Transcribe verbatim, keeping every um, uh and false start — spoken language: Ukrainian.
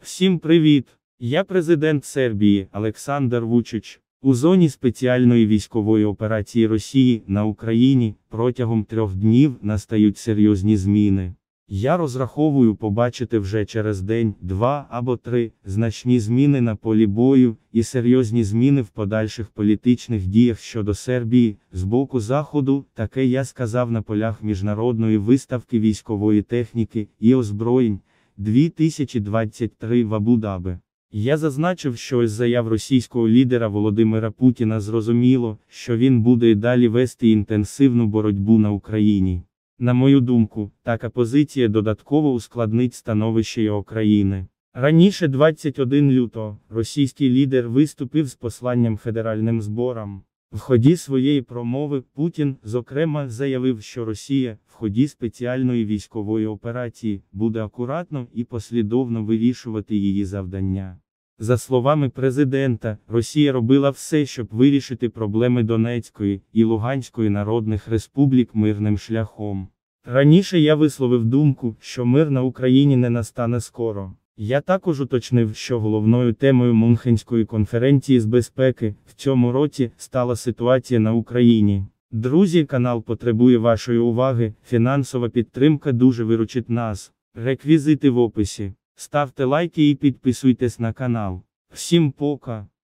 Всім привіт! Я президент Сербії Олександр Вучич. У зоні спеціальної військової операції Росії на Україні протягом трьох днів настають серйозні зміни. Я розраховую побачити вже через день, два або три значні зміни на полі бою і серйозні зміни в подальших політичних діях щодо Сербії з боку Заходу. Таке я сказав на полях міжнародної виставки військової техніки і озброєнь дві тисячі двадцять три в Абу-Дабі. Я зазначив, що із заяв російського лідера Володимира Путіна зрозуміло, що він буде і далі вести інтенсивну боротьбу на Україні. На мою думку, така позиція додатково ускладнить становище України. Раніше двадцять одного лютого, російський лідер виступив з посланням федеральним зборам. В ході своєї промови Путін, зокрема, заявив, що Росія, в ході спеціальної військової операції, буде акуратно і послідовно вирішувати її завдання. За словами президента, Росія робила все, щоб вирішити проблеми Донецької і Луганської народних республік мирним шляхом. Раніше я висловив думку, що мир на Україні не настане скоро. Я також уточнив, що головною темою Мюнхенської конференції з безпеки в цьому році стала ситуація на Україні. Друзі, канал потребує вашої уваги, фінансова підтримка дуже виручить нас. Реквізити в описі. Ставте лайки і підписуйтесь на канал. Всім пока!